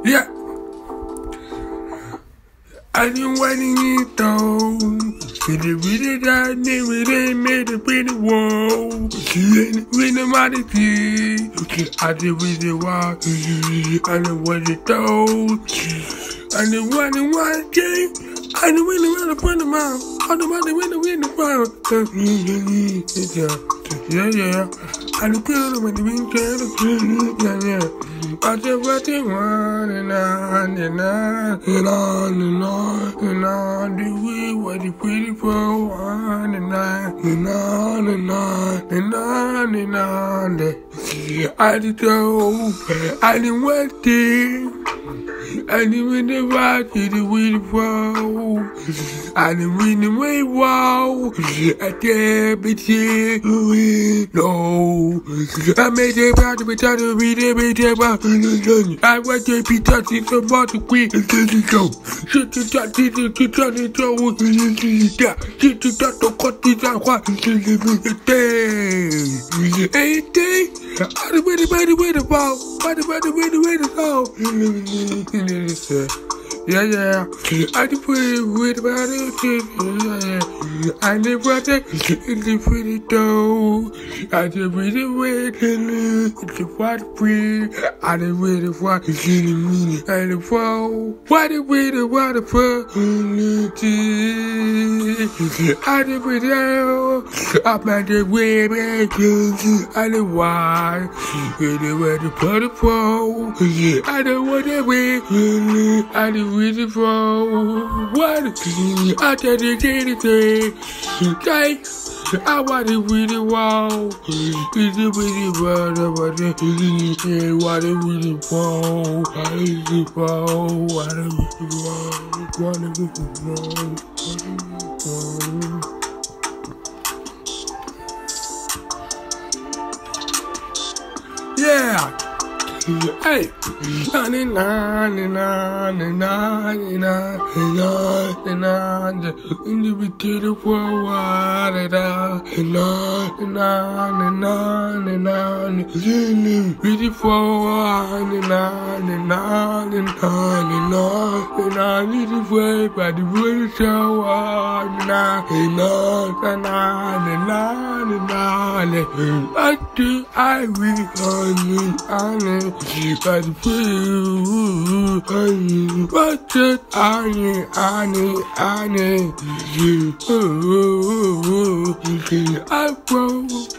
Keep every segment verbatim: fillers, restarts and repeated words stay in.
Yeah. I didn't want it though. Did it really die? Never they made it pretty whoa. When the money did, I did really want. I didn't want it though. I didn't want it one day. I didn't really want to put them out. I didn't want to win the win the Yeah, yeah. I didn't put them in the winter. Yeah, yeah. I just what they want and on and on and on and on and on. The way what they pretty for on and on and on and on and on and on. I didn't know. I didn't want it. I didn't really watch it with the flow. I didn't really wait, wow. I can't be here. No. I made it about to be trying to read it about. I want to be touching some more to quit. Shit to touch it, to touch it, to touch it, shit to touch the cut it out. What anything? I don't really wait to wait about. I don't really wait to wait about. Yeah, yeah. I just put it with about it. Yeah, yeah. I never want it. It's pretty dough. I just really wait. It's a what free. I didn't really want it. I didn't fall. What did we do? What the fuck? I didn't really know. I'm at the way, man. I didn't want it. I didn't want to put it for. I don't want to wait. I didn't with it for what I did anything. I want it with it wow. Is it with it what about it? What it with it for? What is it for? What is it for? What is it for? Yeah. Hey, na na na na na na na na na in the beginning for what it is. Na na na na na na ready for na na na na na na na ready for by the way show na na na na na na I do I will on it. But you, what did I need? I need, I need you. I wrote.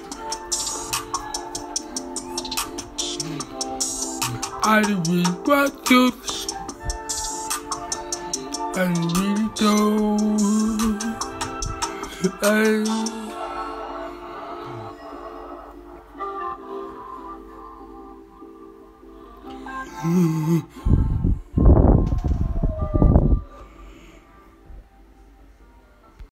I really want to. I really don't. I. Mm-hmm.